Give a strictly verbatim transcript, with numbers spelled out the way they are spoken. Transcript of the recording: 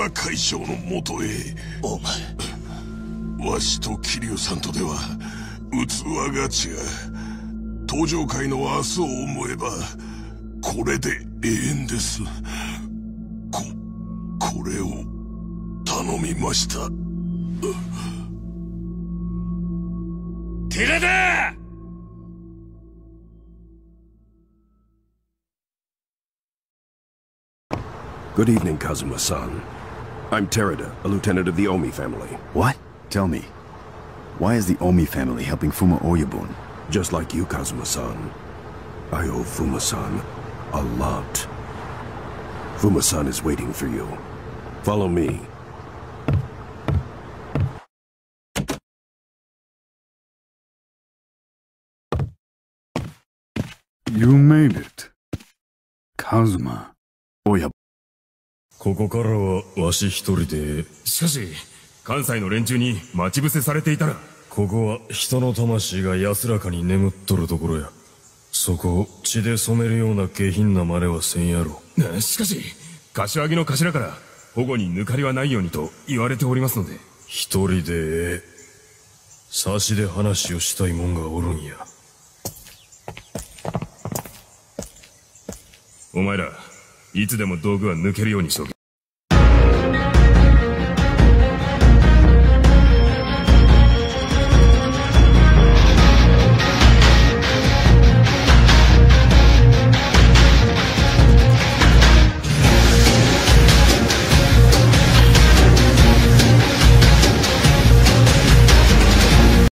田海将のもとへ。 お前、 わしと桐生さんとでは器が違う。登場界の明日を思えばこれで永遠です。ここれを頼みました。 寺田！ Good evening, Kazuma-san. I'm Terada, a lieutenant of the Omi family. What? Tell me. Why is the Omi family helping Fuma Oyabun? Just like you, Kazuma-san. I owe Fuma-san a lot. Fuma-san is waiting for you. Follow me. You made it. Kazuma. Oyabun. ここからはわし一人で。しかし関西の連中に待ち伏せされていたら。ここは人の魂が安らかに眠っとるところや。そこを血で染めるような下品な真似はせんやろ。しかし柏木の頭から保護に抜かりはないようにと言われておりますので。一人でええ差しで話をしたいもんがおるんや。お前らいつでも道具は抜けるようにしとけ。